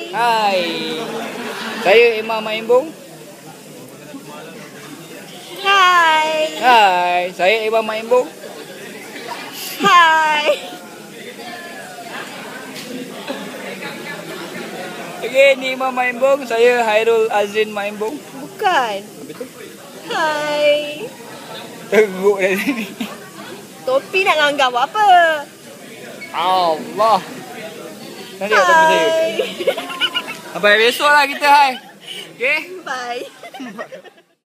Hai. Saya Imam Maimbung. Hai. Hai, saya Imam Maimbung. Hai. Oke, ini Imam Maimbung, saya Hairul Azrin Maimbung. Bukan. Betul? Hai. Teruk dari sini. Topi nak nganggap apa? Allah. Nanti tak topi saya. Hai. Sampai besok lah kita, hai. Okay? Bye.